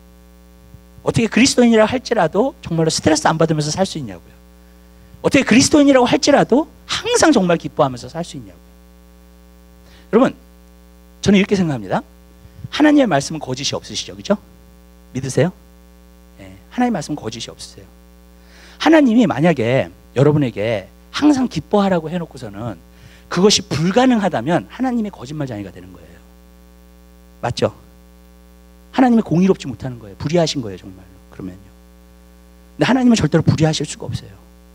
어떻게 그리스도인이라고 할지라도 정말로 스트레스 안 받으면서 살 수 있냐고요. 어떻게 그리스도인이라고 할지라도 항상 정말 기뻐하면서 살 수 있냐고요. 여러분, 저는 이렇게 생각합니다. 하나님의 말씀은 거짓이 없으시죠, 그죠? 믿으세요? 네, 하나님의 말씀은 거짓이 없으세요. 하나님이 만약에 여러분에게 항상 기뻐하라고 해놓고서는 그것이 불가능하다면 하나님이 거짓말쟁이가 되는 거예요. 맞죠? 하나님이 공의롭지 못하는 거예요. 불의하신 거예요, 정말로. 그러면요. 근데 하나님은 절대로 불의하실 수가 없어요.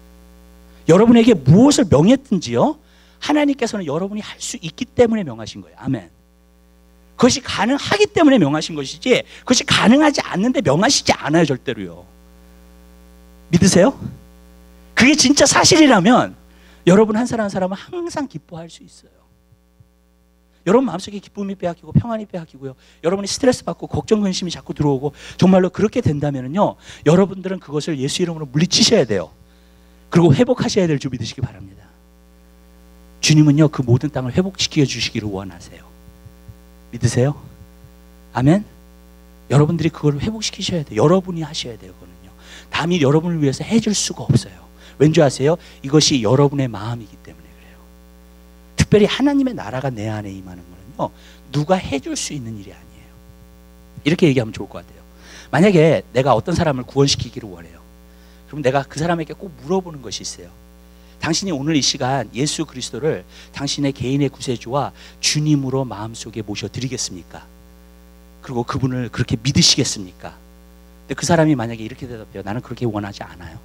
여러분에게 무엇을 명했든지요, 하나님께서는 여러분이 할 수 있기 때문에 명하신 거예요. 아멘. 그것이 가능하기 때문에 명하신 것이지, 그것이 가능하지 않는데 명하시지 않아요, 절대로요. 믿으세요? 그게 진짜 사실이라면 여러분 한 사람 한 사람은 항상 기뻐할 수 있어요. 여러분 마음속에 기쁨이 빼앗기고 평안이 빼앗기고요, 여러분이 스트레스 받고 걱정 근심이 자꾸 들어오고, 정말로 그렇게 된다면요, 여러분들은 그것을 예수 이름으로 물리치셔야 돼요. 그리고 회복하셔야 될 줄 믿으시기 바랍니다. 주님은요, 그 모든 땅을 회복시켜 주시기를 원하세요. 믿으세요? 아멘. 여러분들이 그걸 회복시키셔야 돼요. 여러분이 하셔야 돼요. 그거는요, 남이 여러분을 위해서 해줄 수가 없어요. 왠지 아세요? 이것이 여러분의 마음이기 때문에 그래요. 특별히 하나님의 나라가 내 안에 임하는 거는요, 누가 해줄 수 있는 일이 아니에요. 이렇게 얘기하면 좋을 것 같아요. 만약에 내가 어떤 사람을 구원시키기를 원해요. 그럼 내가 그 사람에게 꼭 물어보는 것이 있어요. 당신이 오늘 이 시간 예수 그리스도를 당신의 개인의 구세주와 주님으로 마음속에 모셔드리겠습니까? 그리고 그분을 그렇게 믿으시겠습니까? 근데 그 사람이 만약에 이렇게 대답해요. 나는 그렇게 원하지 않아요.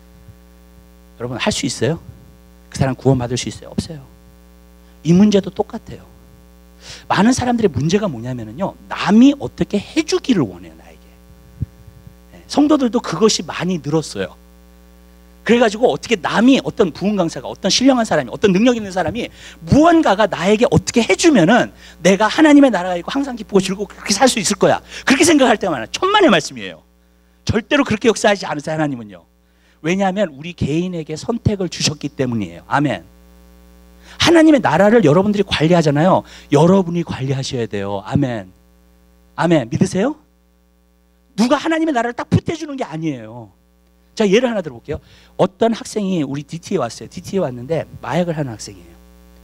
여러분, 할 수 있어요? 그 사람 구원받을 수 있어요? 없어요. 이 문제도 똑같아요. 많은 사람들의 문제가 뭐냐면요, 남이 어떻게 해주기를 원해요, 나에게. 성도들도 그것이 많이 늘었어요. 그래가지고 어떻게 남이, 어떤 부흥 강사가, 어떤 신령한 사람이, 어떤 능력 있는 사람이 무언가가 나에게 어떻게 해주면은 내가 하나님의 나라가 있고 항상 기쁘고 즐겁고 그렇게 살 수 있을 거야, 그렇게 생각할 때가 많아요. 천만의 말씀이에요. 절대로 그렇게 역사하지 않으세요, 하나님은요. 왜냐하면 우리 개인에게 선택을 주셨기 때문이에요. 아멘. 하나님의 나라를 여러분들이 관리하잖아요. 여러분이 관리하셔야 돼요. 아멘. 아멘. 믿으세요? 누가 하나님의 나라를 딱 푸대주는 게 아니에요. 자, 예를 하나 들어볼게요. 어떤 학생이 우리 DT에 왔어요. DT에 왔는데 마약을 하는 학생이에요.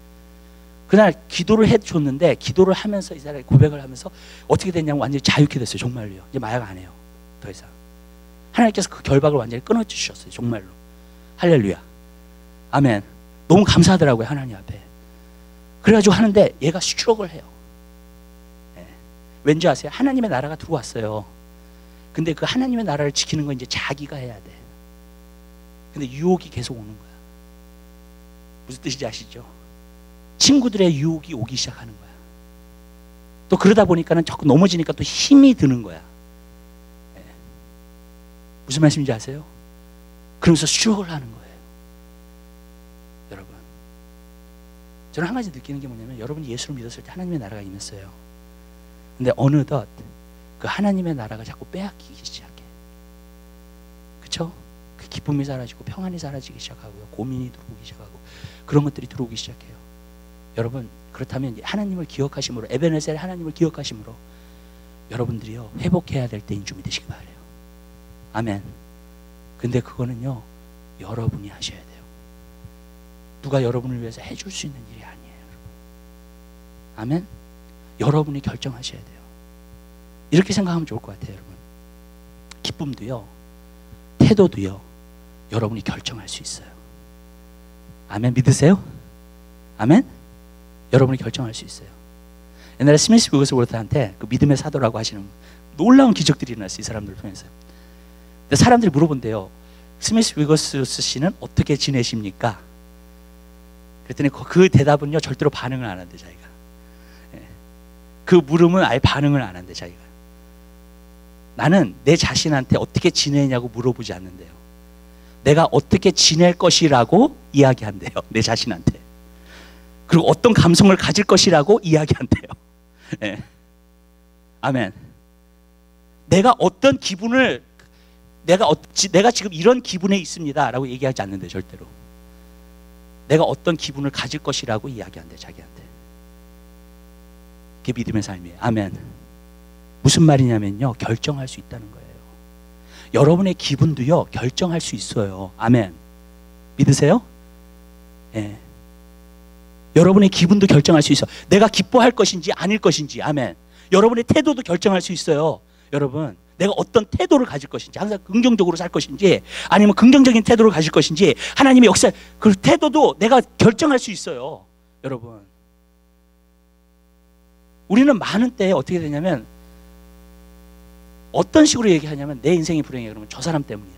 그날 기도를 해줬는데, 기도를 하면서 이 사람이 고백을 하면서 어떻게 됐냐면 완전히 자유케 됐어요. 정말로요. 이제 마약 안 해요, 더 이상. 하나님께서 그 결박을 완전히 끊어주셨어요. 정말로. 할렐루야. 아멘. 너무 감사하더라고요, 하나님 앞에. 그래가지고 하는데 얘가 스트로크를 해요. 네. 왠지 아세요? 하나님의 나라가 들어왔어요. 근데 그 하나님의 나라를 지키는 건 이제 자기가 해야 돼. 근데 유혹이 계속 오는 거야. 무슨 뜻인지 아시죠? 친구들의 유혹이 오기 시작하는 거야. 또 그러다 보니까는 자꾸 넘어지니까 또 힘이 드는 거야. 네. 무슨 말씀인지 아세요? 그러면서 스트로크를 하는 거예요. 여러분, 저는 한 가지 느끼는 게 뭐냐면, 여러분이 예수를 믿었을 때 하나님의 나라가 임했어요. 근데 어느덧 그 하나님의 나라가 자꾸 빼앗기기 시작해. 그쵸? 그 기쁨이 사라지고 평안이 사라지기 시작하고요, 고민이 들어오기 시작하고 그런 것들이 들어오기 시작해요. 여러분, 그렇다면 하나님을 기억하심으로, 에베네셀의 하나님을 기억하심으로 여러분들이요, 회복해야 될 때인 줄 믿으시기 바라요. 아멘. 근데 그거는요, 여러분이 하셔야 돼요. 누가 여러분을 위해서 해줄 수 있는 일이 아니에요, 여러분. 아멘. 여러분이 결정하셔야 돼요. 이렇게 생각하면 좋을 것 같아요, 여러분. 기쁨도요, 태도도요, 여러분이 결정할 수 있어요. 아멘. 믿으세요? 아멘. 여러분이 결정할 수 있어요. 옛날에 스미스 위거스워스한테 그 믿음의 사도라고 하시는 놀라운 기적들이 일어났어요, 이 사람들을 통해서. 근데 사람들이 물어본대요. 스미스 위거스우스 씨는 어떻게 지내십니까? 그랬더니 그 대답은요 절대로 반응을 안 한대 자기가. 그 물음은 아예 반응을 안 한대 자기가. 나는 내 자신한테 어떻게 지내냐고 물어보지 않는데요. 내가 어떻게 지낼 것이라고 이야기한대요. 내 자신한테. 그리고 어떤 감성을 가질 것이라고 이야기한대요. 네. 아멘. 내가 어떤 기분을 내가 지금 이런 기분에 있습니다 라고 얘기하지 않는데 절대로. 내가 어떤 기분을 가질 것이라고 이야기한대 자기한테. 그게 믿음의 삶이에요. 아멘. 무슨 말이냐면요 결정할 수 있다는 거예요. 여러분의 기분도요 결정할 수 있어요. 아멘. 믿으세요? 예. 여러분의 기분도 결정할 수 있어. 내가 기뻐할 것인지 아닐 것인지. 아멘. 여러분의 태도도 결정할 수 있어요. 여러분 내가 어떤 태도를 가질 것인지, 항상 긍정적으로 살 것인지 아니면 긍정적인 태도를 가질 것인지 하나님의 역사 그 태도도 내가 결정할 수 있어요. 여러분 우리는 많은 때에 어떻게 되냐면 어떤 식으로 얘기하냐면 내 인생이 불행해 그러면 저 사람 때문이야.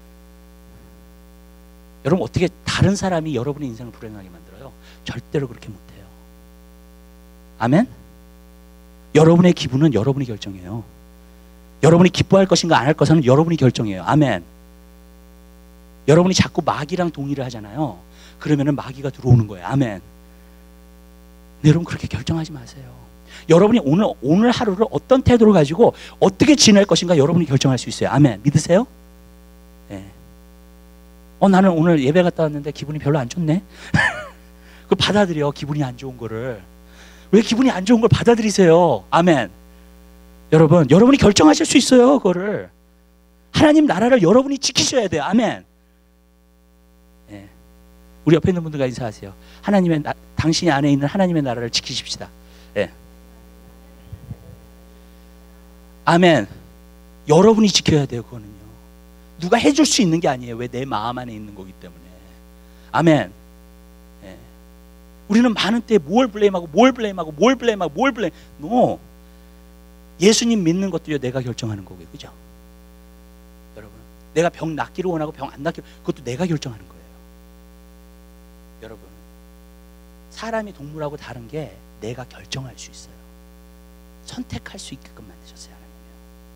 여러분 어떻게 다른 사람이 여러분의 인생을 불행하게 만들어요? 절대로 그렇게 못해요. 아멘? 여러분의 기분은 여러분이 결정해요. 여러분이 기뻐할 것인가 안 할 것은 여러분이 결정해요. 아멘. 여러분이 자꾸 마귀랑 동의를 하잖아요. 그러면은 마귀가 들어오는 거예요. 아멘. 근데 여러분 그렇게 결정하지 마세요. 여러분이 오늘 하루를 어떤 태도를 가지고 어떻게 지낼 것인가 여러분이 결정할 수 있어요. 아멘. 믿으세요? 네. 나는 오늘 예배 갔다 왔는데 기분이 별로 안 좋네. 그 받아들여. 기분이 안 좋은 거를. 왜 기분이 안 좋은 걸 받아들이세요? 아멘. 여러분, 여러분이 결정하실 수 있어요. 그거를. 하나님 나라를 여러분이 지키셔야 돼요. 아멘. 네. 우리 옆에 있는 분들과 인사하세요. 당신이 안에 있는 하나님의 나라를 지키십시다. 네. 아멘. 여러분이 지켜야 돼요. 그거는요. 누가 해줄 수 있는 게 아니에요. 왜 내 마음 안에 있는 거기 때문에. 아멘. 네. 우리는 많은 때 뭘 블레임하고 노. 예수님 믿는 것도요 내가 결정하는 거고요. 그죠? 여러분 내가 병 낫기를 원하고 병 안 낫기를 그것도 내가 결정하는 거예요. 여러분 사람이 동물하고 다른 게 내가 결정할 수 있어요. 선택할 수 있게끔 만드셨어요. 하나님이요.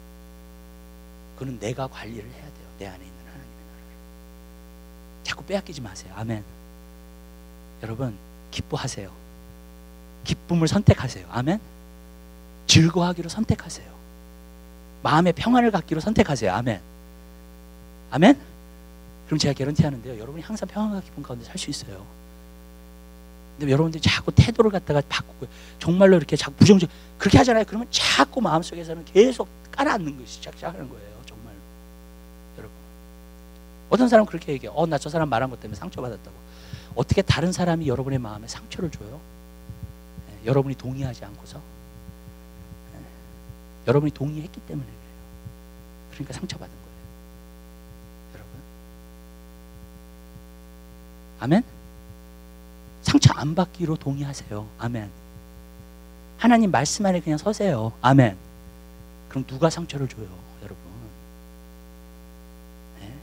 그건 내가 관리를 해야 돼요. 내 안에 있는 하나님의 나라를. 자꾸 빼앗기지 마세요. 아멘. 여러분 기뻐하세요. 기쁨을 선택하세요. 아멘. 즐거워하기로 선택하세요. 마음의 평안을 갖기로 선택하세요. 아멘. 아멘. 그럼 제가 개런티하는데요. 여러분이 항상 평안과 기쁨 가운데 살 수 있어요. 근데 여러분들이 자꾸 태도를 갖다가 바꾸고 정말로 이렇게 자꾸 부정적 그렇게 하잖아요. 그러면 자꾸 마음속에서는 계속 깔아앉는 것이 시작하는 거예요. 정말로. 여러분. 어떤 사람은 그렇게 얘기해요. 나 저 사람 말한 것 때문에 상처받았다고. 어떻게 다른 사람이 여러분의 마음에 상처를 줘요? 네, 여러분이 동의하지 않고서. 여러분이 동의했기 때문에 그래요. 그러니까 상처받은 거예요. 여러분. 아멘? 상처 안 받기로 동의하세요. 아멘. 하나님 말씀 안에 그냥 서세요. 아멘. 그럼 누가 상처를 줘요? 여러분. 네.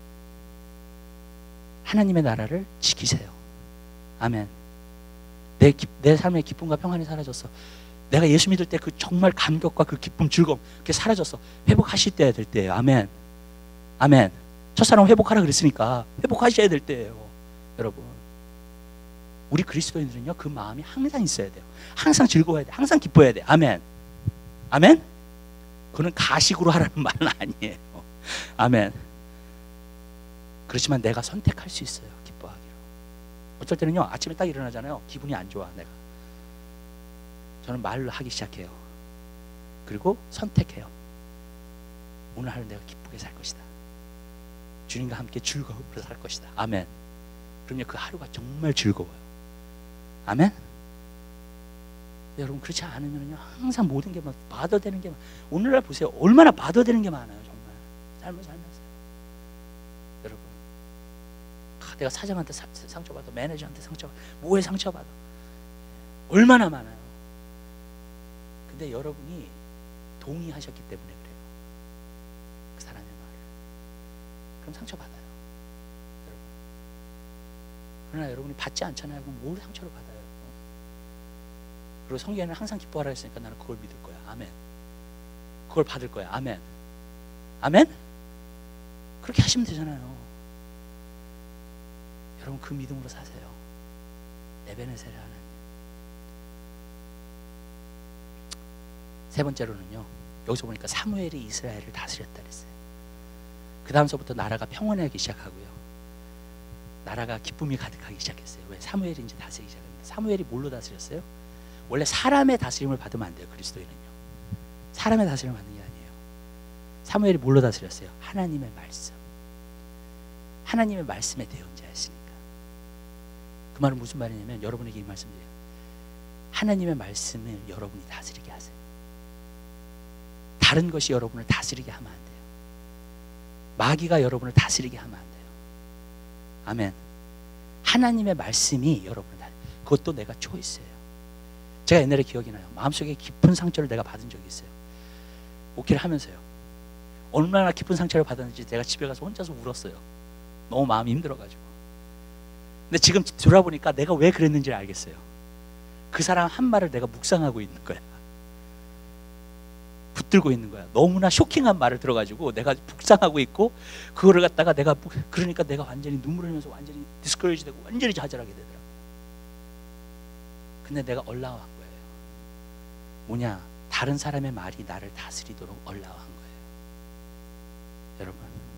하나님의 나라를 지키세요. 아멘. 내 삶의 기쁨과 평안이 사라졌어. 내가 예수 믿을 때 그 정말 감격과 그 기쁨, 즐거움 그게 사라졌어. 회복하실 때야 될 때예요. 아멘. 아멘. 첫사람 회복하라 그랬으니까 회복하셔야 될 때예요. 여러분. 우리 그리스도인들은요 그 마음이 항상 있어야 돼요. 항상 즐거워야 돼. 항상 기뻐야 돼. 아멘. 아멘. 그거는 가식으로 하라는 말은 아니에요. 아멘. 그렇지만 내가 선택할 수 있어요. 기뻐하기로. 어쩔 때는요 아침에 딱 일어나잖아요. 기분이 안 좋아 내가. 저는 말을 하기 시작해요. 그리고 선택해요. 오늘 하루 내가 기쁘게 살 것이다. 주님과 함께 즐거움으로 살 것이다. 아멘. 그럼요 그 하루가 정말 즐거워요. 아멘. 여러분 그렇지 않으면요 항상 모든 게 막 바더되는 게 오늘날 보세요. 얼마나 바더되는 게 많아요. 정말 삶을 살면서. 여러분 내가 사장한테 상처받아, 매니저한테 상처받아, 뭐에 상처받아. 얼마나 많아요. 근데 여러분이 동의하셨기 때문에 그래요. 그 사람의 말을. 그럼 상처받아요. 그러나 여러분이 받지 않잖아요. 그럼 뭘 상처를 받아요? 그리고 성경에는 항상 기뻐하라 했으니까 나는 그걸 믿을 거야. 아멘. 그걸 받을 거야. 아멘. 아멘? 그렇게 하시면 되잖아요. 여러분 그 믿음으로 사세요. 에베네셀의 하나님. 세 번째로는요, 여기서 보니까 사무엘이 이스라엘을 다스렸다 그랬어요. 그 다음서부터 나라가 평온하기 시작하고요, 나라가 기쁨이 가득하기 시작했어요. 왜? 사무엘이 이제 다스리기 시작합니다. 사무엘이 뭘로 다스렸어요? 원래 사람의 다스림을 받으면 안 돼요. 그리스도인은요, 사람의 다스림을 받는 게 아니에요. 사무엘이 뭘로 다스렸어요? 하나님의 말씀. 하나님의 말씀의 대언자였으니까. 그 말은 무슨 말이냐면, 여러분에게 이 말씀드려요. 하나님의 말씀을 여러분이 다스리게 하세요. 다른 것이 여러분을 다스리게 하면 안 돼요. 마귀가 여러분을 다스리게 하면 안 돼요. 아멘. 하나님의 말씀이 여러분을 다스려요. 그것도 내가 초이스예요. 제가 옛날에 기억이 나요. 마음속에 깊은 상처를 내가 받은 적이 있어요. 목회를 하면서요. 얼마나 깊은 상처를 받았는지 제가 집에 가서 혼자서 울었어요. 너무 마음이 힘들어가지고. 근데 지금 돌아보니까 내가 왜 그랬는지를 알겠어요. 그 사람 한 말을 내가 묵상하고 있는 거야. 붙들고 있는 거야. 너무나 쇼킹한 말을 들어가지고 내가 묵상하고 있고, 그거를 갖다가 내가, 그러니까 내가 완전히 눈물을 흘리면서 완전히 디스커리지 되고 완전히 좌절하게 되더라고요. 근데 내가 올라간 거예요. 뭐냐? 다른 사람의 말이 나를 다스리도록 올라간 거예요.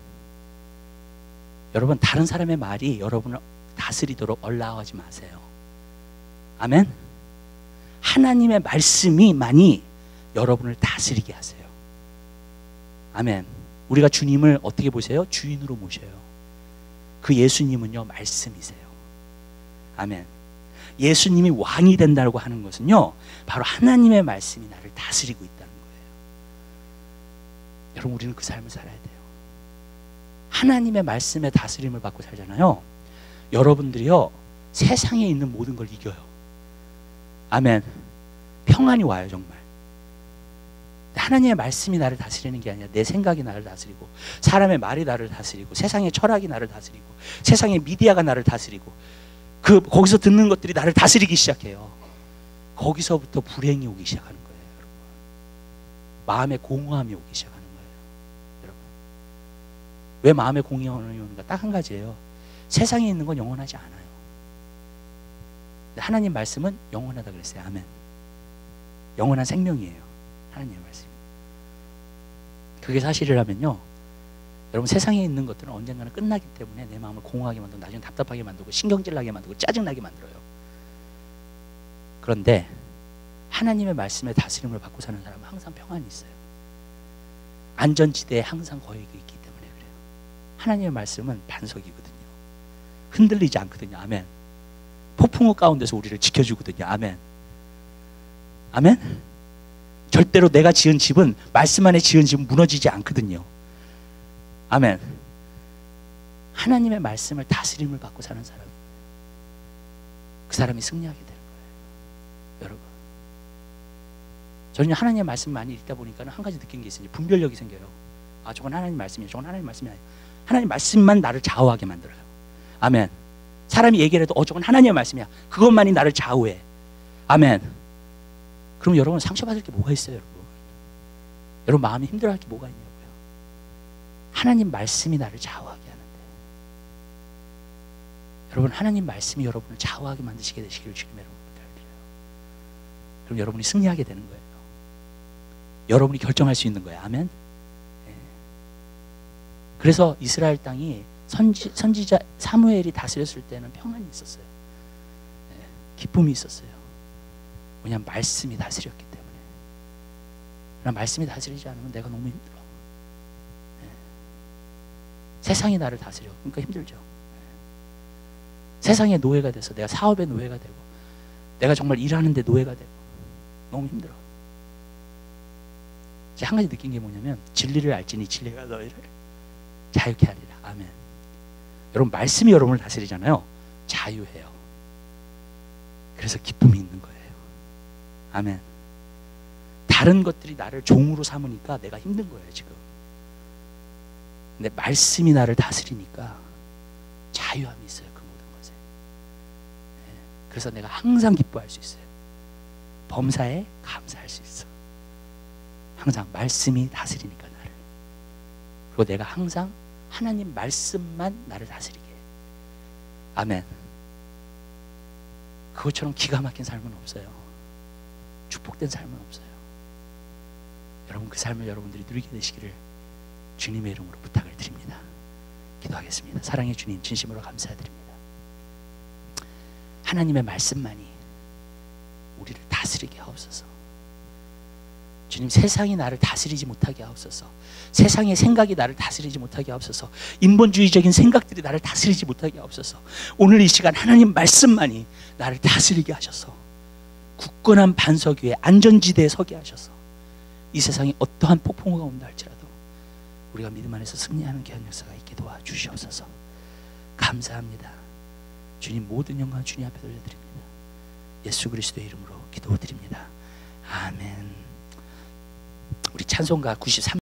여러분 다른 사람의 말이 여러분을 다스리도록 올라가지 마세요. 아멘. 하나님의 말씀이 많이 여러분을 다스리게 하세요. 아멘. 우리가 주님을 어떻게 보세요? 주인으로 모셔요. 그 예수님은요, 말씀이세요. 아멘. 예수님이 왕이 된다고 하는 것은요, 바로 하나님의 말씀이 나를 다스리고 있다는 거예요. 여러분, 우리는 그 삶을 살아야 돼요. 하나님의 말씀의 다스림을 받고 살잖아요. 여러분들이요, 세상에 있는 모든 걸 이겨요. 아멘. 평안이 와요, 정말. 하나님의 말씀이 나를 다스리는 게 아니라 내 생각이 나를 다스리고, 사람의 말이 나를 다스리고, 세상의 철학이 나를 다스리고, 세상의 미디어가 나를 다스리고, 거기서 듣는 것들이 나를 다스리기 시작해요. 거기서부터 불행이 오기 시작하는 거예요, 여러분. 마음의 공허함이 오기 시작하는 거예요, 여러분. 왜 마음의 공허함이 오는가? 딱 한 가지예요. 세상에 있는 건 영원하지 않아요. 하나님 말씀은 영원하다 그랬어요. 아멘. 영원한 생명이에요, 하나님의 말씀. 그게 사실이라면요, 여러분 세상에 있는 것들은 언젠가는 끝나기 때문에 내 마음을 공허하게 만들고, 나중에 답답하게 만들고, 신경질나게 만들고, 짜증나게 만들어요. 그런데 하나님의 말씀에 다스림을 받고 사는 사람은 항상 평안이 있어요. 안전지대에 항상 거리가 있기 때문에 그래요. 하나님의 말씀은 반석이거든요. 흔들리지 않거든요. 아멘. 폭풍우 가운데서 우리를 지켜주거든요. 아멘. 아멘. 절대로 내가 지은 집은, 말씀 안에 지은 집은 무너지지 않거든요. 아멘. 하나님의 말씀을 다스림을 받고 사는 사람, 그 사람이 승리하게 되는 거예요, 여러분. 저는 하나님의 말씀 많이 읽다 보니까 한 가지 느낀 게 있어요. 분별력이 생겨요. 아, 저건 하나님 말씀이에요, 저건 하나님 말씀이 아니에요. 하나님 말씀만 나를 좌우하게 만들어요. 아멘. 사람이 얘기를 해도 저건 하나님의 말씀이야, 그것만이 나를 좌우해. 아멘. 그럼 여러분 상처받을 게 뭐가 있어요, 여러분? 여러분 마음이 힘들어할 게 뭐가 있냐고요. 하나님 말씀이 나를 좌우하게 하는데, 여러분 하나님 말씀이 여러분을 좌우하게 만드시게 되시기를 주님 여러분 부탁드려요. 그럼 여러분이 승리하게 되는 거예요. 여러분이 결정할 수 있는 거예요. 아멘. 네. 그래서 이스라엘 땅이 선지자 사무엘이 다스렸을 때는 평안이 있었어요. 네. 기쁨이 있었어요. 왜냐하면 말씀이 다스렸기 때문에. 그러나 말씀이 다스리지 않으면 내가 너무 힘들어. 네. 세상이 나를 다스려. 그러니까 힘들죠. 네. 세상의 노예가 돼서 내가 사업의 노예가 되고, 내가 정말 일하는데 노예가 되고, 너무 힘들어. 제가 한 가지 느낀 게 뭐냐면, 진리를 알지니 진리가 너희를 자유케 하리라. 아멘. 여러분 말씀이 여러분을 다스리잖아요. 자유해요. 그래서 기쁨이 있는 거예요. 아멘. 다른 것들이 나를 종으로 삼으니까 내가 힘든 거예요, 지금. 근데 말씀이 나를 다스리니까 자유함이 있어요, 그 모든 것에. 그래서 내가 항상 기뻐할 수 있어요. 범사에 감사할 수 있어. 항상 말씀이 다스리니까 나를. 그리고 내가 항상 하나님 말씀만 나를 다스리게 해. 아멘. 그것처럼 기가 막힌 삶은 없어요. 축복된 삶은 없어요. 여러분 그 삶을 여러분들이 누리게 되시기를 주님의 이름으로 부탁을 드립니다. 기도하겠습니다. 사랑의 주님, 진심으로 감사드립니다. 하나님의 말씀만이 우리를 다스리게 하옵소서. 주님, 세상이 나를 다스리지 못하게 하옵소서. 세상의 생각이 나를 다스리지 못하게 하옵소서. 인본주의적인 생각들이 나를 다스리지 못하게 하옵소서. 오늘 이 시간 하나님 말씀만이 나를 다스리게 하셔서 굳건한 반석 위에 안전지대에 서게 하셔서 이 세상에 어떠한 폭풍우가 온다 할지라도 우리가 믿음 안에서 승리하는 귀한 역사가 있게 도와주시옵소서. 감사합니다. 주님, 모든 영광 주님 앞에 돌려드립니다. 예수 그리스도의 이름으로 기도드립니다. 아멘. 우리 찬송가 93